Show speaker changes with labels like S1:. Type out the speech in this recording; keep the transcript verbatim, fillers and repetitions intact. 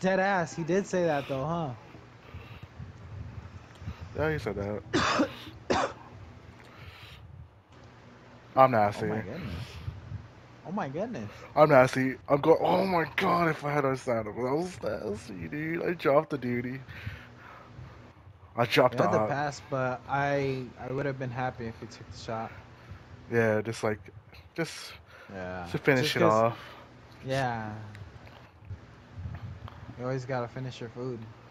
S1: Dead ass. He did say that though, huh?
S2: Yeah, he said that. I'm
S1: Oh
S2: nasty.
S1: my goodness. Oh my goodness.
S2: I'm nasty. I'm going. Oh my god! If I had a sound, that was nasty, dude. I dropped the duty. I
S1: You
S2: dropped the
S1: had the
S2: op.
S1: pass, but I I would have been happy if you took the shot.
S2: Yeah, just like, just
S1: Yeah.
S2: to finish
S1: Just
S2: it
S1: cause.
S2: off.
S1: Yeah. You always gotta finish your food.